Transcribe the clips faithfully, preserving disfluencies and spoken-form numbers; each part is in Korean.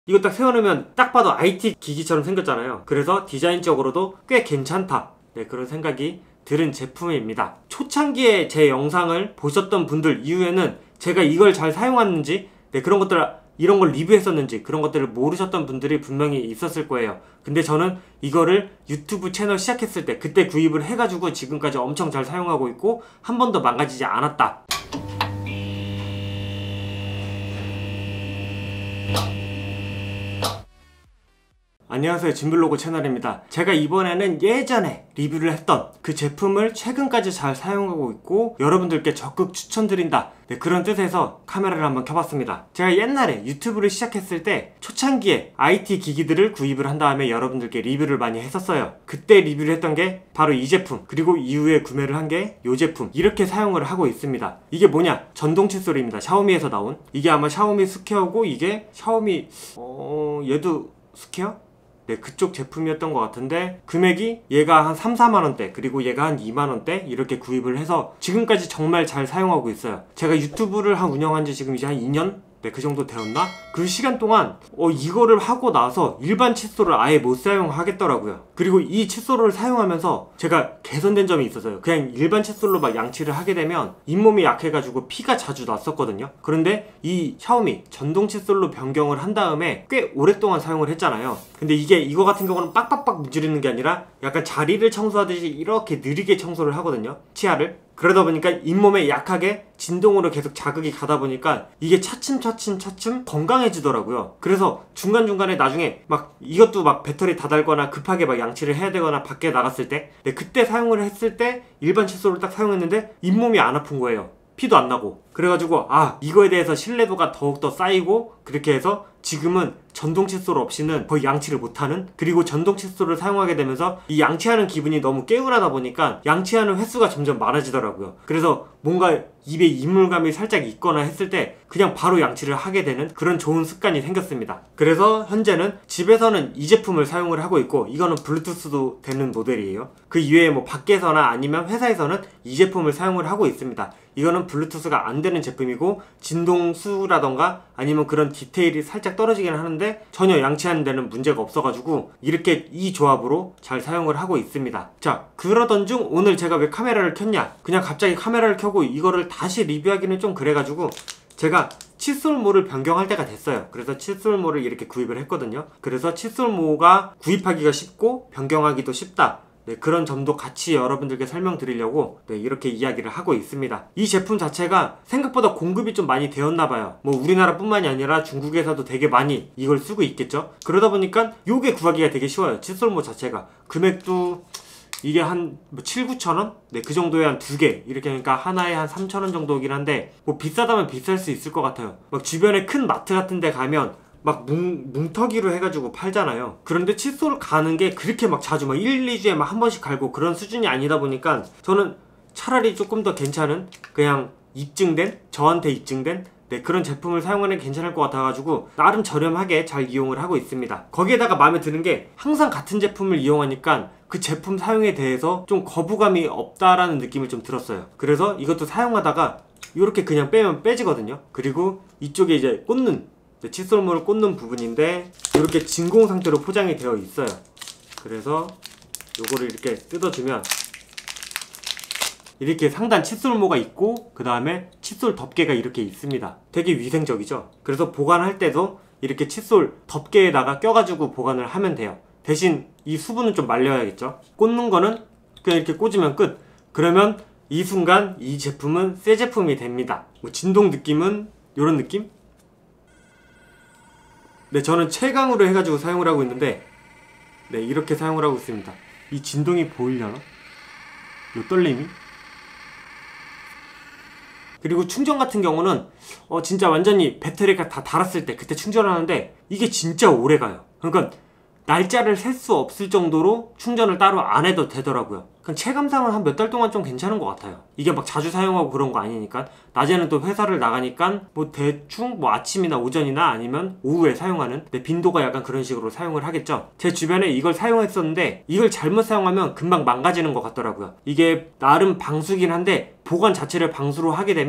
이거 딱 세워놓으면 딱 봐도 아이티 기기처럼 생겼잖아요. 그래서 디자인적으로도 꽤 괜찮다, 네, 그런 생각이 들은 제품입니다. 초창기에 제 영상을 보셨던 분들 이후에는 제가 이걸 잘 사용하는지, 네, 그런 것들, 이런 걸 리뷰했었는지 그런 것들을 모르셨던 분들이 분명히 있었을 거예요. 근데 저는 이거를 유튜브 채널 시작했을 때 그때 구입을 해가지고 지금까지 엄청 잘 사용하고 있고 한 번도 망가지지 않았다. 안녕하세요, 진블로그 채널입니다. 제가 이번에는 예전에 리뷰를 했던 그 제품을 최근까지 잘 사용하고 있고 여러분들께 적극 추천드린다, 네, 그런 뜻에서 카메라를 한번 켜봤습니다. 제가 옛날에 유튜브를 시작했을 때 초창기에 아이티 기기들을 구입을 한 다음에 여러분들께 리뷰를 많이 했었어요. 그때 리뷰를 했던 게 바로 이 제품, 그리고 이후에 구매를 한 게 이 제품, 이렇게 사용을 하고 있습니다. 이게 뭐냐? 전동 칫솔입니다. 샤오미에서 나온. 이게 아마 샤오미 스퀘어고 이게 샤오미 어... 얘도 스퀘어? 네, 그쪽 제품이었던 것 같은데 금액이 얘가 한 삼, 사만원대, 그리고 얘가 한 이만원대 이렇게 구입을 해서 지금까지 정말 잘 사용하고 있어요. 제가 유튜브를 한 운영한 지 지금 이제 한 이 년? 네, 그 정도 되었나? 그 시간 동안 어, 이거를 하고 나서 일반 칫솔을 아예 못 사용하겠더라고요. 그리고 이 칫솔을 사용하면서 제가 개선된 점이 있었어요. 그냥 일반 칫솔로 막 양치를 하게 되면 잇몸이 약해가지고 피가 자주 났었거든요. 그런데 이 샤오미 전동 칫솔로 변경을 한 다음에 꽤 오랫동안 사용을 했잖아요. 근데 이게 이거 같은 경우는 빡빡빡 문지르는 게 아니라 약간 자리를 청소하듯이 이렇게 느리게 청소를 하거든요, 치아를. 그러다 보니까 잇몸에 약하게 진동으로 계속 자극이 가다 보니까 이게 차츰차츰 차츰 건강해지더라고요. 그래서 중간중간에 나중에 막 이것도 막 배터리 다 닳거나 급하게 막 양치를 해야 되거나 밖에 나갔을 때, 네, 그때 사용을 했을 때 일반 칫솔을 딱 사용했는데 잇몸이 안 아픈 거예요. 피도 안 나고. 그래가지고 아, 이거에 대해서 신뢰도가 더욱더 쌓이고, 그렇게 해서 지금은 전동 칫솔 없이는 거의 양치를 못하는, 그리고 전동 칫솔을 사용하게 되면서 이 양치하는 기분이 너무 개운하다 보니까 양치하는 횟수가 점점 많아지더라고요. 그래서 뭔가 입에 이물감이 살짝 있거나 했을 때 그냥 바로 양치를 하게 되는 그런 좋은 습관이 생겼습니다. 그래서 현재는 집에서는 이 제품을 사용을 하고 있고, 이거는 블루투스도 되는 모델이에요. 그 이외에 뭐 밖에서나 아니면 회사에서는 이 제품을 사용을 하고 있습니다. 이거는 블루투스가 안 되는 제품이고 진동수라던가 아니면 그런 디테일이 살짝 떨어지긴 하는데 전혀 양치하는 데는 문제가 없어가지고 이렇게 이 조합으로 잘 사용을 하고 있습니다. 자, 그러던 중 오늘 제가 왜 카메라를 켰냐? 그냥 갑자기 카메라를 켜고 이거를 다시 리뷰하기는 좀 그래가지고 제가 칫솔모를 변경할 때가 됐어요. 그래서 칫솔모를 이렇게 구입을 했거든요. 그래서 칫솔모가 구입하기가 쉽고 변경하기도 쉽다, 네, 그런 점도 같이 여러분들께 설명드리려고 네, 이렇게 이야기를 하고 있습니다. 이 제품 자체가 생각보다 공급이 좀 많이 되었나봐요. 뭐 우리나라 뿐만이 아니라 중국에서도 되게 많이 이걸 쓰고 있겠죠. 그러다 보니까 요게 구하기가 되게 쉬워요. 칫솔모 자체가. 금액도 이게 한 뭐 칠, 구천원? 네, 그 정도에 한 두 개 이렇게 하니까 하나에 한 삼천원 정도긴 한데 뭐 비싸다면 비쌀 수 있을 것 같아요. 막 주변에 큰 마트 같은 데 가면 막 뭉, 뭉터기로 해가지고 팔잖아요. 그런데 칫솔 가는 게 그렇게 막 자주 막 일, 이 주에 막 한 번씩 갈고 그런 수준이 아니다 보니까 저는 차라리 조금 더 괜찮은 그냥 입증된, 저한테 입증된 네, 그런 제품을 사용하는 게 괜찮을 것 같아가지고 나름 저렴하게 잘 이용을 하고 있습니다. 거기에다가 마음에 드는 게 항상 같은 제품을 이용하니까 그 제품 사용에 대해서 좀 거부감이 없다라는 느낌을 좀 들었어요. 그래서 이것도 사용하다가 이렇게 그냥 빼면 빼지거든요. 그리고 이쪽에 이제 꽂는 칫솔모를 꽂는 부분인데 이렇게 진공 상태로 포장이 되어 있어요. 그래서 요거를 이렇게 뜯어주면 이렇게 상단 칫솔모가 있고 그 다음에 칫솔 덮개가 이렇게 있습니다. 되게 위생적이죠. 그래서 보관할 때도 이렇게 칫솔 덮개에다가 껴가지고 보관을 하면 돼요. 대신 이 수분은 좀 말려야겠죠. 꽂는 거는 그냥 이렇게 꽂으면 끝. 그러면 이 순간 이 제품은 새 제품이 됩니다. 뭐 진동 느낌은 요런 느낌? 네, 저는 최강으로 해가지고 사용을 하고 있는데 네, 이렇게 사용을 하고 있습니다. 이 진동이 보이려나? 요 떨림이? 그리고 충전 같은 경우는 어 진짜 완전히 배터리가 다 닳았을 때 그때 충전하는데 이게 진짜 오래가요. 그러니까 날짜를 셀 수 없을 정도로 충전을 따로 안 해도 되더라고요. 그냥 체감상은 한 몇 달 동안 좀 괜찮은 것 같아요. 이게 막 자주 사용하고 그런 거 아니니까. 낮에는 또 회사를 나가니까 뭐 대충 뭐 아침이나 오전이나 아니면 오후에 사용하는, 내 빈도가 약간 그런 식으로 사용을 하겠죠. 제 주변에 이걸 사용했었는데 이걸 잘못 사용하면 금방 망가지는 것 같더라고요. 이게 나름 방수긴 한데 보관 자체를 방수로 하게 되면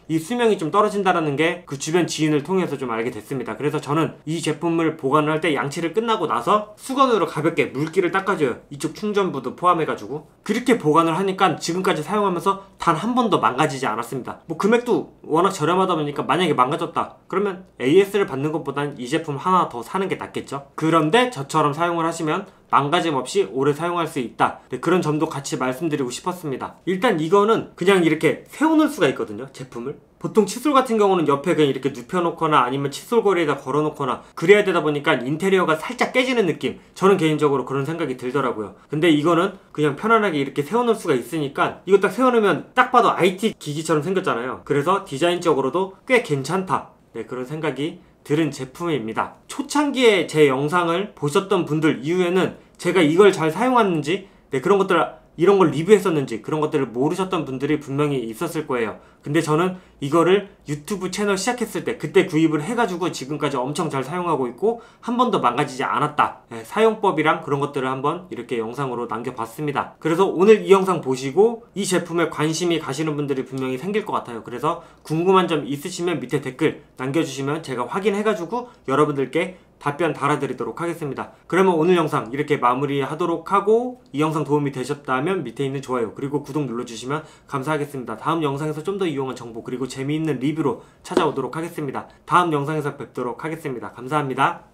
이 수명이 좀 떨어진다라는 게 그 주변 지인을 통해서 좀 알게 됐습니다. 그래서 저는 이 제품을 보관을 할 때 양치를 끝나고 나서 수건으로 가볍게 물기를 닦아줘요. 이쪽 충전부도 포함해가지고 그렇게 보관을 하니까 지금까지 사용하면서 단 한 번도 망가지지 않았습니다. 뭐 금액도 워낙 저렴하다 보니까 만약에 망가졌다 그러면 에이에스를 받는 것보단 이 제품 하나 더 사는 게 낫겠죠. 그런데 저처럼 사용을 하시면 망가짐 없이 오래 사용할 수 있다. 네, 그런 점도 같이 말씀드리고 싶었습니다. 일단 이거는 그냥 이렇게 세워놓을 수가 있거든요, 제품을. 보통 칫솔 같은 경우는 옆에 그냥 이렇게 눕혀놓거나 아니면 칫솔거리에다 걸어놓거나 그래야 되다 보니까 인테리어가 살짝 깨지는 느낌, 저는 개인적으로 그런 생각이 들더라고요. 근데 이거는 그냥 편안하게 이렇게 세워놓을 수가 있으니까 이거 딱 세워놓으면 딱 봐도 아이티 기기처럼 생겼잖아요. 그래서 디자인적으로도 꽤 괜찮다, 네, 그런 생각이 들은 제품입니다. 초창기에 제 영상을 보셨던 분들 이후에는 제가 이걸 잘 사용하는지, 네, 그런 것들, 이런 걸 리뷰했었는지 그런 것들을 모르셨던 분들이 분명히 있었을 거예요. 근데 저는 이거를 유튜브 채널 시작했을 때 그때 구입을 해가지고 지금까지 엄청 잘 사용하고 있고 한 번도 망가지지 않았다. 네, 사용법이랑 그런 것들을 한번 이렇게 영상으로 남겨봤습니다. 그래서 오늘 이 영상 보시고 이 제품에 관심이 가시는 분들이 분명히 생길 것 같아요. 그래서 궁금한 점 있으시면 밑에 댓글 남겨주시면 제가 확인해가지고 여러분들께 답변 달아드리도록 하겠습니다. 그러면 오늘 영상 이렇게 마무리하도록 하고 이 영상 도움이 되셨다면 밑에 있는 좋아요 그리고 구독 눌러주시면 감사하겠습니다. 다음 영상에서 좀 더 유용한 정보 그리고 재미있는 리뷰로 찾아오도록 하겠습니다. 다음 영상에서 뵙도록 하겠습니다. 감사합니다.